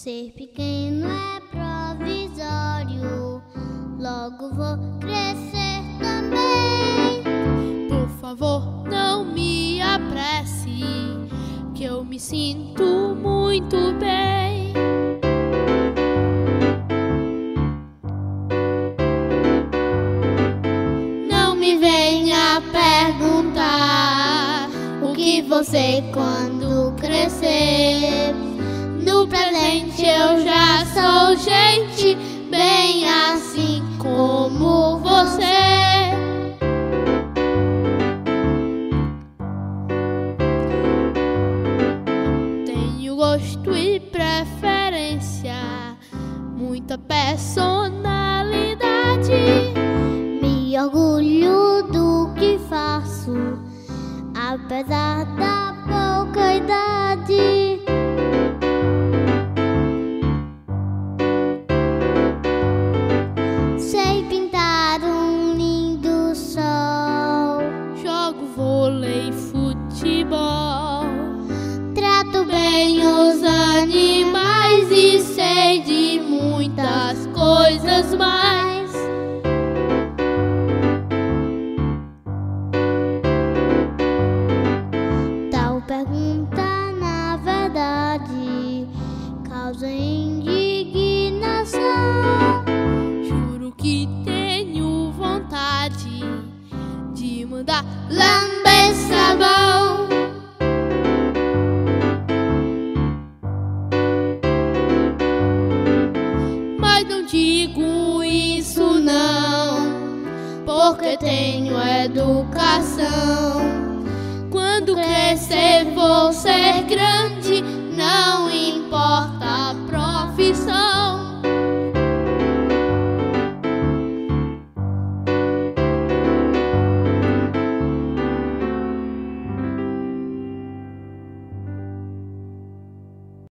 Ser pequeno é provisório, logo vou crescer também. Por favor, não me apresse, que eu me sinto muito bem. Não me venha perguntar o que você quando crescer. No presente eu já sou gente, bem assim como você. Tenho gosto e preferência, muita personalidade. Me orgulho do que faço, apesar da pouca idade. Sei pintar um lindo sol, Jogo vôlei, futebol, trato bem os animais e sei de muitas coisas mais. Tal pergunta, na verdade, causa indignação. Juro que tenho vontade de mandar Lamber sabão. Mas não digo isso não, porque tenho educação. Quando crescer vou ser grande, não